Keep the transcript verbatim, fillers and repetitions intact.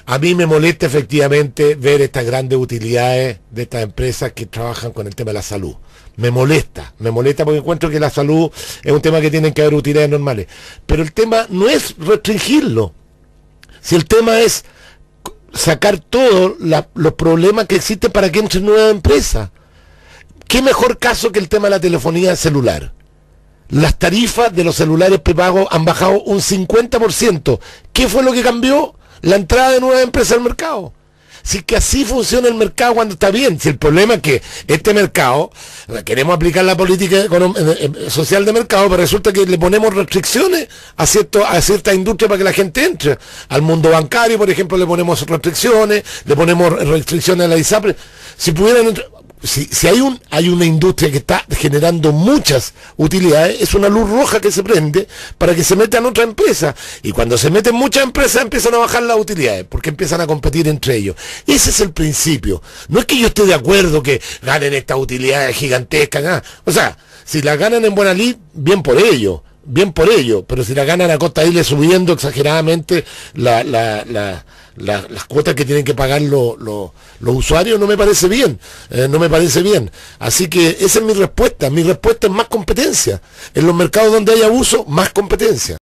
A mí me molesta efectivamente ver estas grandes utilidades de estas empresas que trabajan con el tema de la salud. Me molesta, me molesta porque encuentro que la salud es un tema que tienen que haber utilidades normales. Pero el tema no es restringirlo. Si el tema es sacar todos los problemas que existen para que entren nuevas empresas. ¿Qué mejor caso que el tema de la telefonía celular? Las tarifas de los celulares prepagos han bajado un cincuenta por ciento. ¿Qué fue lo que cambió? La entrada de nuevas empresas al mercado. Si que así funciona el mercado cuando está bien. Si el problema es que este mercado, queremos aplicar la política social de mercado, pero resulta que le ponemos restricciones a, cierto, a cierta industria para que la gente entre. Al mundo bancario, por ejemplo, le ponemos restricciones, le ponemos restricciones a la ISAPRE. Si pudieran entrar... Si, si hay un hay una industria que está generando muchas utilidades, es una luz roja que se prende para que se metan otras empresas, y cuando se meten muchas empresas empiezan a bajar las utilidades porque empiezan a competir entre ellos. Ese es el principio. No es que yo esté de acuerdo que ganen estas utilidades gigantescas, ¿no? O sea, si las ganan en buena lid, bien por ello, bien por ello, pero si la ganan a costa de irle subiendo exageradamente la, la, la, la, las cuotas que tienen que pagar lo, lo, los usuarios, no me parece bien, eh, no me parece bien. Así que esa es mi respuesta, mi respuesta es más competencia. En los mercados donde hay abuso, más competencia.